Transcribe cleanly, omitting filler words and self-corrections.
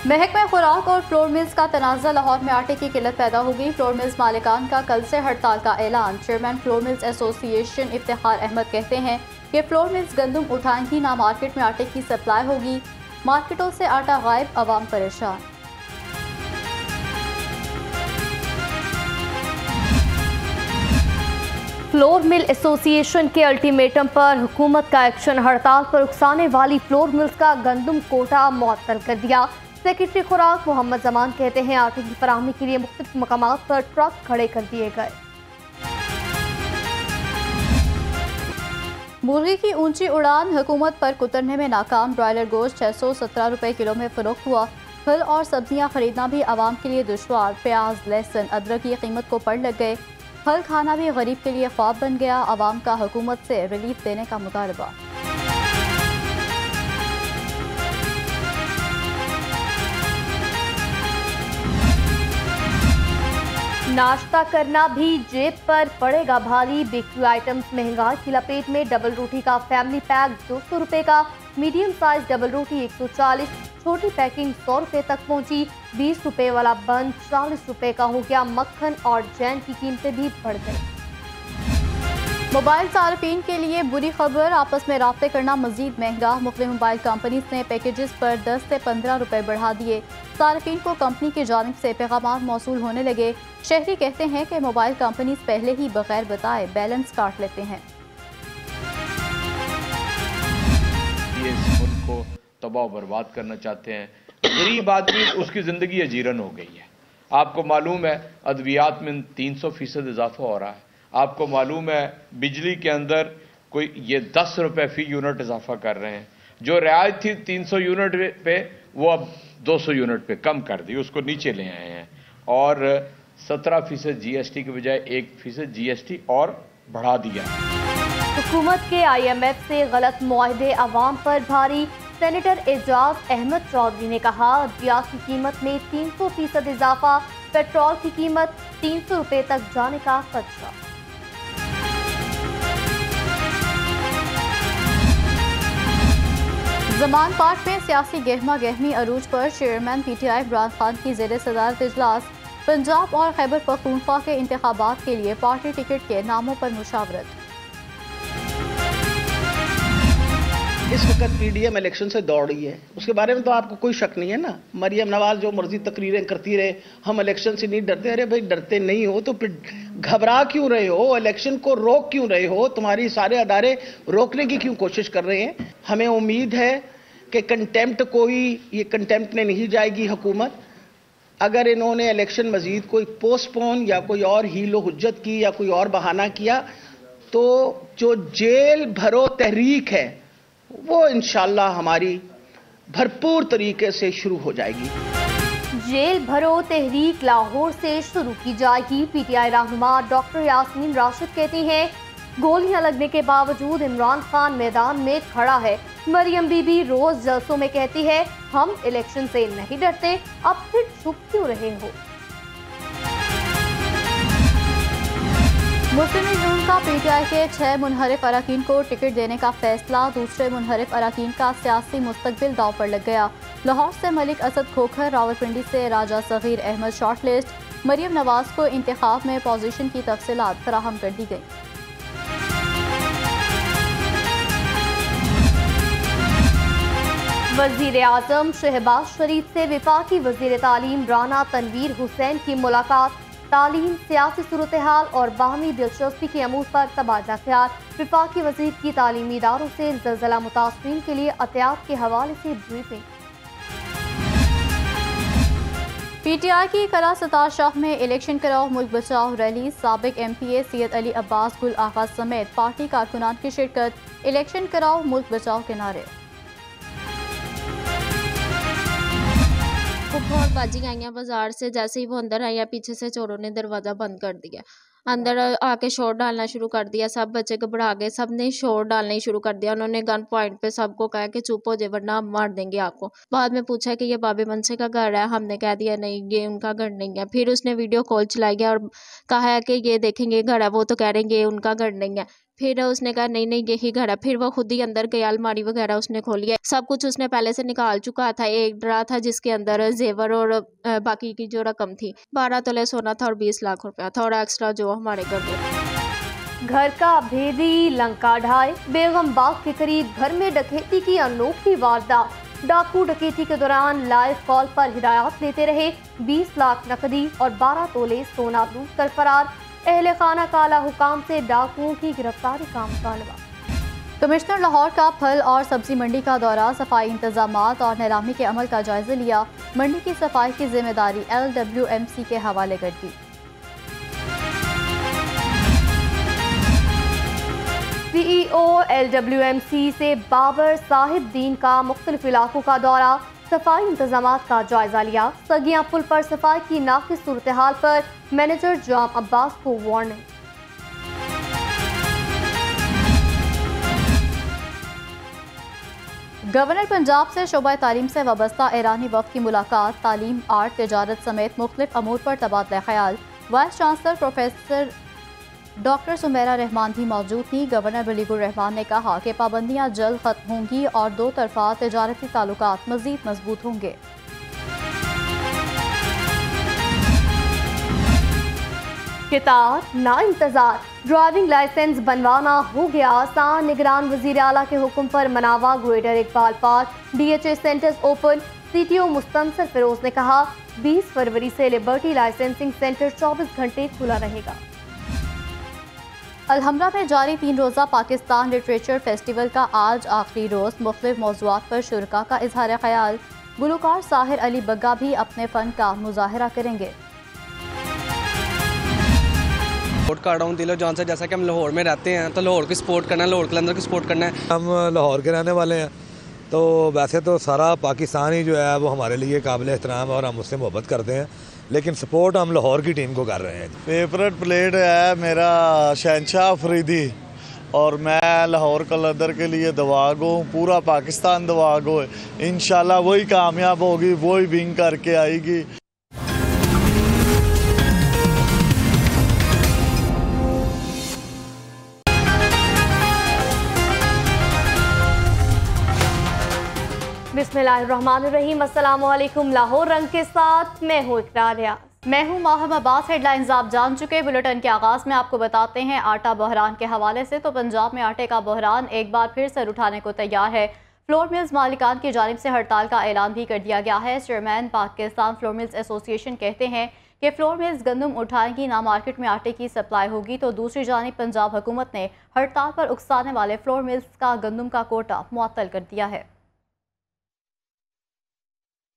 महकमा खुराक और फ्लोर मिल्स का तनाज़ा, लाहौर में आटे की किल्लत पैदा हो गई। फ्लोर मिल्स मालिकान का कल से हड़ताल का ऐलान। Chairman flour mills association Iftikhar Ahmed कहते हैं कि फ्लोर मिल्स गंदम उठाएंगी ना मार्केट में आटे की सप्लाई होगी। मार्केटों से आटा गायब, अवाम परेशान। फ्लोर मिल एसोसिएशन के अल्टीमेटम पर हुकूमत का एक्शन। हड़ताल पर उकसाने वाली फ्लोर मिल्स का गंदम कोटा मुअत्तल कर दिया। सेक्रेटरी खुराक मोहम्मद जमान कहते हैं आटे की फराहमी के लिए मुख्तलिफ मकामात पर ट्रक खड़े कर दिए गए। मुर्गी की ऊंची उड़ान हुकूमत पर कुतरने में नाकाम। ब्रॉयलर गोश्त 617 रुपए किलो में फरोख्त हुआ। फल और सब्जियां खरीदना भी आवाम के लिए दुश्वार। प्याज, लहसुन, अदरक की कीमत को पड़ लग गए। फल खाना भी गरीब के लिए ख्वाब बन गया। आवाम का हुकूमत से रिलीफ देने का मुतालबा। नाश्ता करना भी जेब पर पड़ेगा भारी। बेकरी आइटम्स महंगाई की लपेट में। डबल रोटी का फैमिली पैक 200 रुपए का, मीडियम साइज डबल रोटी 140, छोटी पैकिंग 100 रुपए तक पहुंची। 20 रुपए वाला बन 40 रुपए का हो गया। मक्खन और जैम की कीमतें भी बढ़ गई। मोबाइल सार्फिन के लिए बुरी खबर, आपस में राब्ते करना मजीद महंगा। मुख्तलिफ मोबाइल कंपनीज ने पैकेजेस पर 10 से 15 रुपए बढ़ा दिए। सार्फिन को कंपनी की जानिब से पैगाम मौसूल होने लगे। शहरी कहते हैं कि मोबाइल कंपनीज पहले ही बगैर बताए बैलेंस काट लेते हैं। ये इस मुल्क को तबाह बर्बाद करना चाहते हैं। गरीब आदमी, उसकी ज़िंदगी अजीरन हो गई है। आपको मालूम है अद्वियात में 300% इजाफा हो रहा है। आपको मालूम है बिजली के अंदर कोई ये 10 रुपए फी यूनिट इजाफा कर रहे हैं। जो रियायत थी 300 यूनिट पे, वो अब 200 यूनिट पे कम कर दी, उसको नीचे ले आए हैं। और 17% GST के बजाय 1% GST और बढ़ा दिया। हुकूमत के IMF से गलत मुआहदे अवाम पर भारी। सेनेटर एजाज अहमद चौधरी ने कहा अद्वियात की कीमत में 300% इजाफा। पेट्रोल की कीमत 300 रुपए तक जाने का खदशा। जमान पार्क में सियासी गहमा गहमी अरूज पर। चेयरमैन PTI इमरान खान की ज़ेर सदारत इजलास। पंजाब और खैबर पख्तूनख्वा के इंतखाबात के लिए पार्टी टिकट के नामों पर मुशावरत। इस वक्त PDM इलेक्शन से दौड़ रही है, उसके बारे में तो आपको कोई शक नहीं है ना। मरियम नवाज जो मर्जी तकरीरें करती रहे, हम इलेक्शन से नहीं डरते। अरे भाई डरते नहीं हो तो फिर घबरा क्यों रहे हो? इलेक्शन को रोक क्यों रहे हो? तुम्हारी सारे अदारे रोकने की क्यों कोशिश कर रहे हैं? हमें उम्मीद है कि ये कंटेम्प्ट में नहीं जाएगी हुकूमत। अगर इन्होंने इलेक्शन मजीद कोई पोस्टपोन या कोई और हीलो हुज्जत की या कोई और बहाना किया तो जो जेल भरो तहरीक है वो इंशाल्लाह हमारी भरपूर तरीके से शुरू हो जाएगी। जेल भरो तहरीक लाहौर से शुरू की जाएगी। PTI रहनुमा डॉक्टर यास्मीन राशिद कहती हैं गोलियां लगने के बावजूद इमरान खान मैदान में खड़ा है। मरियम बीबी रोज जलसों में कहती है हम इलेक्शन से नहीं डरते, अब फिर चुप क्यों रहे हो? मुस्लिम लीग का PTI के 6 मुनहरिफ अरकान को टिकट देने का फैसला। दूसरे मुनहरिफ अरकान का सियासी मुस्तकबिल दाव पर लग गया। लाहौर से मलिक असद खोखर, रावलपिंडी से राजा सगीर अहमद शॉर्टलिस्ट। मरियम नवाज को इंतखाब में पोजीशन की तफसीलात फराहम कर दी गई। वजीर आजम शहबाज शरीफ से वफाकी वजीर तालीम राना तनवीर हुसैन की मुलाकात। तालीम, सियासी सूरत हाल और बाहमी दिलचस्पी के अमूर पर तबादला ख्याल। वफाकी वजीर की तालीमी इदारों से ज़लज़ला मुतासरीन के लिए एहतियात के हवाले से ब्रीफिंग। PTI की कला सतार शाह में इलेक्शन कराओ मुल्क बचाओ रैली। साबिक MPA सैयद अली अब्बास गुल आगा समेत पार्टी कारकुनान की शिरकत। इलेक्शन कराओ मुल्क बचाओ के नारे। बहुत बाजी आईया बाजार से। जैसे ही वो अंदर आया पीछे से चोरों ने दरवाजा बंद कर दिया। अंदर आके शोर डालना शुरू कर दिया। सब बच्चे घबरा गए, सब ने शोर डालना ही शुरू कर दिया। उन्होंने गन पॉइंट पे सबको कहा कि चुप हो जाए वरना हम मार देंगे आपको। बाद में पूछा कि ये बाबे मनसे का घर है, हमने कह दिया नहीं ये उनका घर नहीं है। फिर उसने वीडियो कॉल चलाई है और कहा है कि ये देखेंगे घर है, वो तो कह रहे हैं ये उनका घर नहीं है। फिर उसने कहा नहीं नहीं यही घर है। फिर वो खुद ही अंदर गया, अलमारी वगैरह उसने खोली है, सब कुछ उसने पहले से निकाल चुका था। एक ड्रा था जिसके अंदर जेवर और बाकी की जो रकम थी 12 तोले सोना था और 20 लाख रुपया था और एक्स्ट्रा जो हमारे घर में। घर का भेदी लंका ढाए, बेगम बाग के करीब घर में डकैती की अनोखी वारदात। डाकू डकैती के दौरान लाइव कॉल पर हिदायत लेते रहे, 20 लाख नकदी और 12 तोले सोना लूट कर फरार। अहले खाना काला हुकाम से डाकुओं की गिरफ्तारी का मुतालबा। कमिश्नर लाहौर का फल और सब्जी मंडी का दौरा, सफाई इंतजामात और नीलामी के अमल का जायजा लिया। मंडी की सफाई की जिम्मेदारी LWMC के हवाले कर दी। CEO LWMC से बाबर साहिब दीन का मुख्तलिफ इलाकों का दौरा, सफाई इंतजामात का जायजा लिया। सगियां पुल पर सफाई की नाकिस सूरत हाल पर मैनेजर जाम अब्बास को वार्निंग। गवर्नर पंजाब से शोबा तालीम से वाबस्ता ईरानी वफ़द की मुलाकात, तालीम, आर्ट, तिजारत समेत मुख्तलिफ अमूर पर तबादला ख्याल। Vice chancellor professor doctor Sumaira Rehman भी मौजूद थी। गवर्नर बलीगुर रहमान ने कहा कि पाबंदियां जल्द खत्म होंगी और दो तरफा तिजारती ताल्लुकात मजीद मजबूत होंगे। किताब ना इंतजार, ड्राइविंग लाइसेंस बनवाना हो गया आसान। निगरान वजीर आला के हुक्म पर Manawa greater Iqbal park DHA centres open. CTO Mustansar Feroz ने कहा 20 फरवरी से लिबर्टी लाइसेंसिंग सेंटर 24 घंटे खुला रहेगा। अलहम्रा में जारी 3 रोज़ा पाकिस्तान लिटरेचर फेस्टिवल का आज आखिरी रोज़। मुख्तलिफ मौज़ूआत पर शुरका का इजहार ख्याल। गुलकार साहिर अली बग्गा भी अपने फ़न का मुजाहरा करेंगे। सपोर्ट कर रहा हूँ दिलो जान से, जैसा कि हम लाहौर में रहते हैं तो लाहौर की सपोर्ट करना है, लाहौर कलंदर की सपोर्ट करना है। हम लाहौर के रहने वाले हैं तो वैसे तो सारा पाकिस्तान ही जो है वो हमारे लिए काबिल एहतराम है और हम उससे मोहब्बत करते हैं, लेकिन सपोर्ट हम लाहौर की टीम को कर रहे हैं। फेवरेट प्लेट है मेरा शहनशाह अफरीदी और मैं लाहौर कलंदर के लिए दुआ गो, पूरा पाकिस्तान दुआ गो है। इंशाल्लाह वही कामयाब होगी, वही विन करके आएगी। बिस्मिल्लाहिर्रहमानिर्रहीम, अस्सलामुअलैकुम। लाहौर रंग के साथ मैं हूँ इकरार रियाज। मैं हूँ माहिम अब्बास। हेडलाइंस आप जान चुके। बुलेटिन के आगाज़ में आपको बताते हैं आटा बहरान के हवाले से तो पंजाब में आटे का बहरान एक बार फिर सर उठाने को तैयार है। फ्लोर मिल्स मालिकान की जानिब से हड़ताल का ऐलान भी कर दिया गया है। Chairman Pakistan flour mills association कहते हैं कि फ्लोर मिल्स गंदम उठाएंगी, ना मार्केट में आटे की सप्लाई होगी। तो दूसरी जानिब पंजाब हुकूमत ने हड़ताल पर उकसाने वाले फ्लोर मिल्स का गंदम का कोटा मुअत्तल कर दिया है।